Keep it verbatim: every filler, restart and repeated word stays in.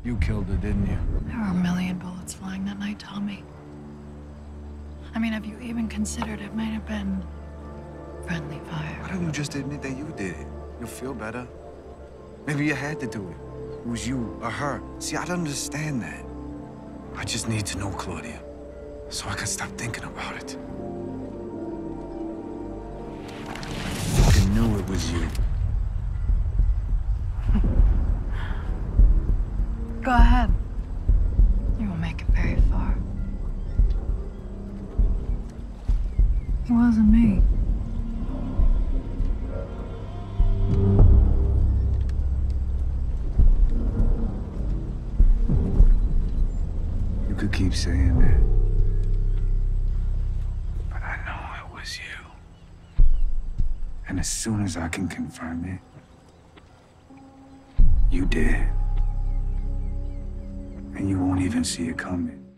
You killed her, didn't you? There were a million bullets flying that night, Tommy. I mean, have you even considered it might have been friendly fire? Why don't you just admit that you did it? You'll feel better. Maybe you had to do it. It was you or her. See, I don't understand that. I just need to know, Claudia, so I can stop thinking about it. I fucking knew it was you. Go ahead. You won't make it very far. It wasn't me. You could keep saying that. But I know it was you. And as soon as I can confirm it, you did. And you won't even see it coming.